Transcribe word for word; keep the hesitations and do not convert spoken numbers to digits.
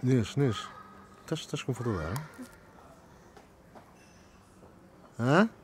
Inês, Inês, estás, estás com falta de ar? Hã?